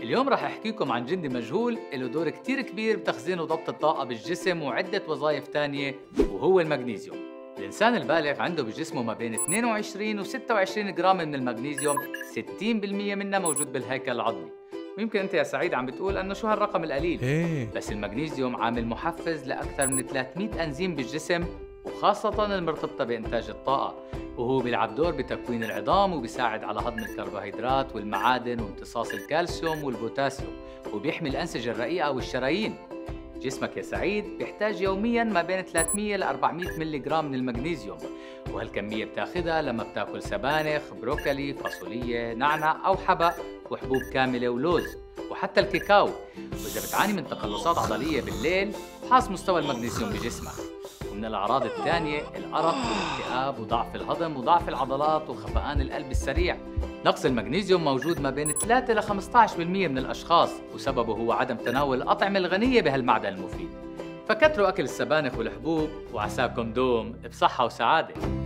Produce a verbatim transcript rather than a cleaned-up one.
اليوم رح أحكيكم عن جندي مجهول له دور كتير كبير بتخزين وضبط الطاقة بالجسم وعدة وظائف تانية، وهو المغنيسيوم. الإنسان البالغ عنده بجسمه ما بين اثنين وعشرين و ستة وعشرين جرام من المغنيسيوم، ستين بالمئة منه موجود بالهيكل العظمي. ويمكن أنت يا سعيد عم بتقول أنه شو هالرقم القليل؟ ايه بس المغنيسيوم عامل محفز لأكثر من ثلاثمئة أنزيم بالجسم، وخاصة المرتبطة بإنتاج الطاقة، وهو بيلعب دور بتكوين العظام وبيساعد على هضم الكربوهيدرات والمعادن وامتصاص الكالسيوم والبوتاسيوم، وبيحمي الأنسجة الرقيقة والشرايين. جسمك يا سعيد بيحتاج يومياً ما بين ثلاثمئة ل أربعمئة ملي جرام من المغنيسيوم، وهالكمية بتاخدها لما بتاكل سبانخ، بروكلي، فاصولية، نعناع أو حبق، وحبوب كاملة ولوز، وحتى الكاكاو. وإذا بتعاني من تقلصات عضلية بالليل، فحص مستوى المغنيسيوم بجسمك. ومن الأعراض الثانية الأرق والاكتئاب وضعف الهضم وضعف العضلات وخفقان القلب السريع. نقص المغنيسيوم موجود ما بين ثلاثة إلى خمسة عشر بالمئة من الأشخاص، وسببه هو عدم تناول الأطعمة الغنية بهالمعدن المفيد. فكتروا أكل السبانخ والحبوب، وعساكم دوم بصحة وسعادة.